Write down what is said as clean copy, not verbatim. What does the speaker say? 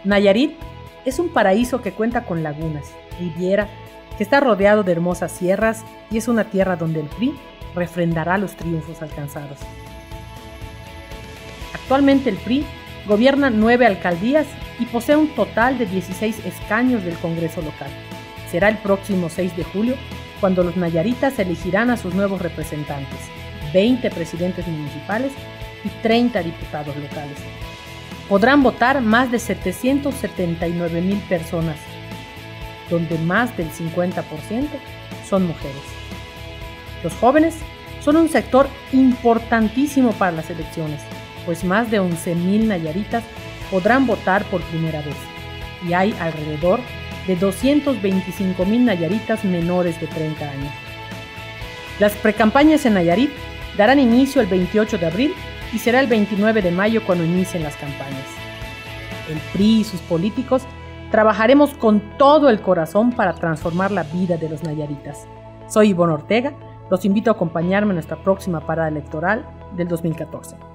Nayarit es un paraíso que cuenta con lagunas, riviera, que está rodeado de hermosas sierras y es una tierra donde el PRI refrendará los triunfos alcanzados. Actualmente el PRI gobierna 9 alcaldías y posee un total de 16 escaños del Congreso local. Será el próximo 6 de julio cuando los nayaritas elegirán a sus nuevos representantes, 20 presidentes municipales y 30 diputados locales. Podrán votar más de 779,000 personas, donde más del 50% son mujeres. Los jóvenes son un sector importantísimo para las elecciones, pues más de 11,000 nayaritas podrán votar por primera vez y hay alrededor de 225,000 nayaritas menores de 30 años. Las precampañas en Nayarit darán inicio el 28 de abril y será el 29 de mayo cuando inicien las campañas. El PRI y sus políticos trabajaremos con todo el corazón para transformar la vida de los nayaritas. Soy Ivonne Ortega, los invito a acompañarme en nuestra próxima parada electoral del 2014.